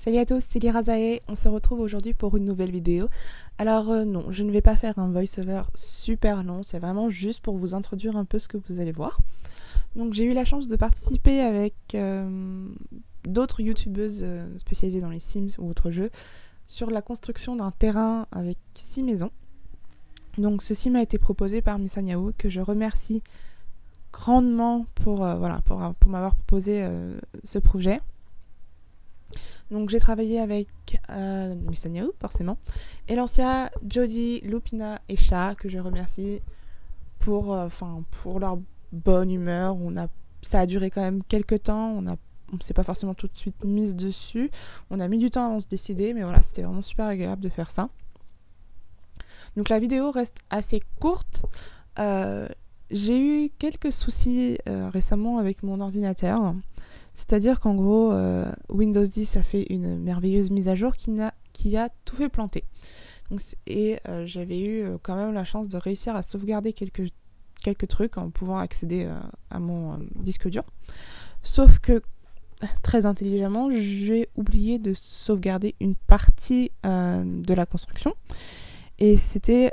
Salut à tous, c'est Lirazae, on se retrouve aujourd'hui pour une nouvelle vidéo. Alors non, je ne vais pas faire un voice-over super long, c'est vraiment juste pour vous introduire un peu ce que vous allez voir. Donc j'ai eu la chance de participer avec d'autres youtubeuses spécialisées dans les Sims ou autres jeux sur la construction d'un terrain avec 6 maisons. Donc ceci m'a été proposé par Missaniaou, que je remercie grandement pour m'avoir proposé ce projet. Donc j'ai travaillé avec Missaniaou forcément, Elancia, Jody, Lupina et Chat, que je remercie pour leur bonne humeur. Ça a duré quand même quelques temps, on s'est pas forcément tout de suite mise dessus, on a mis du temps avant de se décider, mais voilà, c'était vraiment super agréable de faire ça. Donc la vidéo reste assez courte. J'ai eu quelques soucis récemment avec mon ordinateur. C'est-à-dire qu'en gros, Windows 10 a fait une merveilleuse mise à jour qui a tout fait planter. J'avais eu quand même la chance de réussir à sauvegarder quelques trucs en pouvant accéder à mon disque dur. Sauf que, très intelligemment, j'ai oublié de sauvegarder une partie de la construction. Et c'était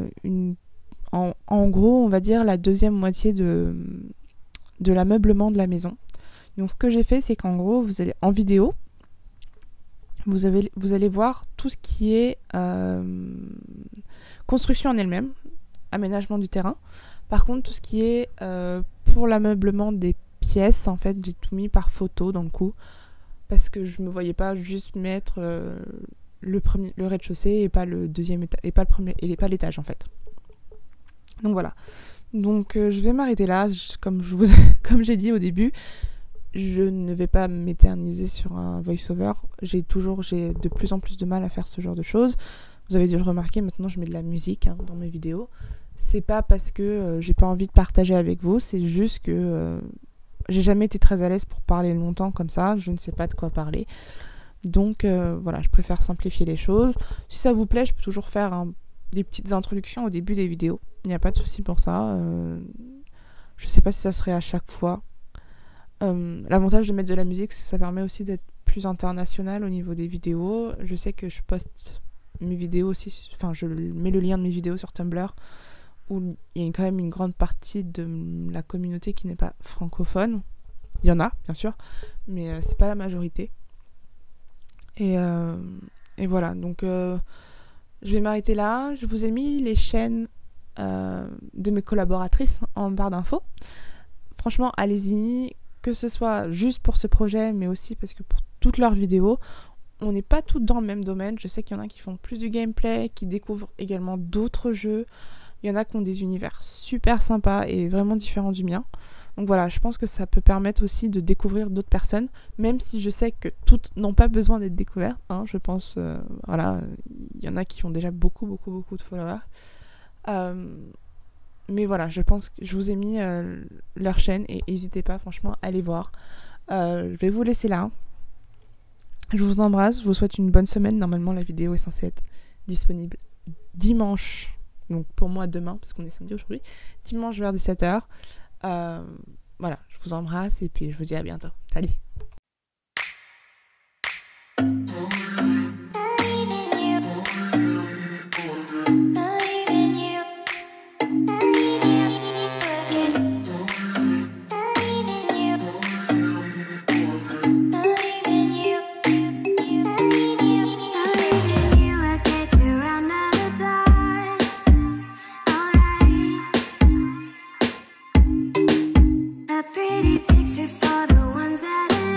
en gros, on va dire, la deuxième moitié de l'ameublement de la maison. Donc ce que j'ai fait, c'est qu'en gros, vous allez en vidéo, vous allez voir tout ce qui est construction en elle-même, aménagement du terrain. Par contre, tout ce qui est pour l'ameublement des pièces, en fait, j'ai tout mis par photo dans le coup, parce que je me voyais pas juste mettre le rez-de-chaussée et pas le deuxième étage, et pas le premier, et pas l'étage en fait. Donc voilà. Donc je vais m'arrêter là, comme j'ai dit au début. Je ne vais pas m'éterniser sur un voice-over. J'ai de plus en plus de mal à faire ce genre de choses. Vous avez dû le remarquer, maintenant je mets de la musique dans mes vidéos. C'est pas parce que j'ai pas envie de partager avec vous, c'est juste que j'ai jamais été très à l'aise pour parler longtemps comme ça. Je ne sais pas de quoi parler. Donc voilà, je préfère simplifier les choses. Si ça vous plaît, je peux toujours faire des petites introductions au début des vidéos. Il n'y a pas de souci pour ça. Je sais pas si ça serait à chaque fois. L'avantage de mettre de la musique, c'est que ça permet aussi d'être plus international au niveau des vidéos. Je sais que je poste mes vidéos aussi, je mets le lien de mes vidéos sur Tumblr, où il y a quand même une grande partie de la communauté qui n'est pas francophone. Il y en a, bien sûr, mais c'est pas la majorité. Et voilà, donc je vais m'arrêter là. Je vous ai mis les chaînes de mes collaboratrices en barre d'infos. Franchement, allez-y. Que ce soit juste pour ce projet, mais aussi parce que pour toutes leurs vidéos, on n'est pas toutes dans le même domaine. Je sais qu'il y en a qui font plus du gameplay, qui découvrent également d'autres jeux. Il y en a qui ont des univers super sympas et vraiment différents du mien. Donc voilà, je pense que ça peut permettre aussi de découvrir d'autres personnes, même si je sais que toutes n'ont pas besoin d'être découvertes. Je pense, il y en a qui ont déjà beaucoup de followers. Mais voilà, je pense que je vous ai mis leur chaîne et n'hésitez pas, franchement, à aller voir. Je vais vous laisser là. Je vous embrasse, je vous souhaite une bonne semaine. Normalement, la vidéo est censée être disponible dimanche. Donc pour moi, demain, parce qu'on est samedi aujourd'hui. Dimanche vers 17h. Voilà, je vous embrasse et puis je vous dis à bientôt. Salut! Pretty picture for the ones that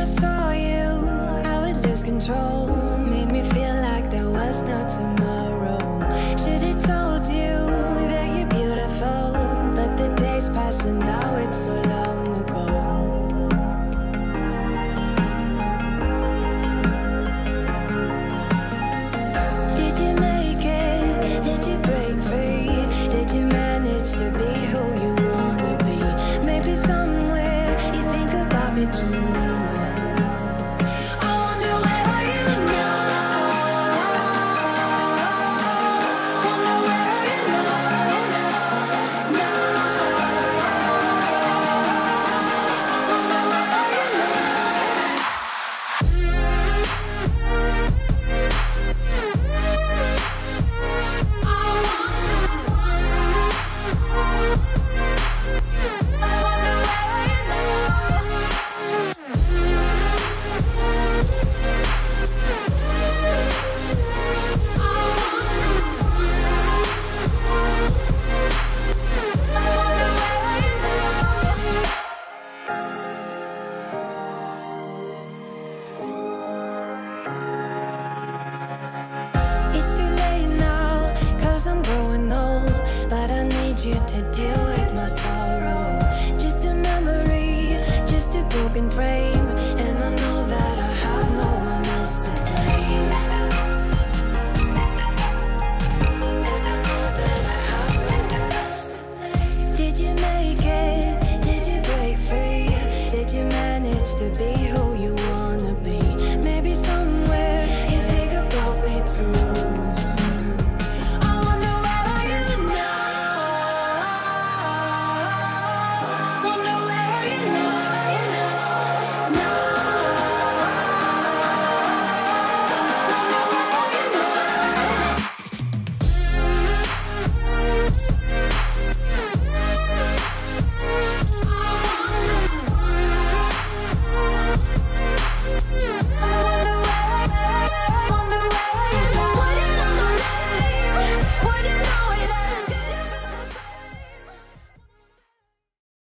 saw you, I would lose control. Made me feel like there was no tomorrow. Should've told you that you're beautiful, but the days pass and now it's so long.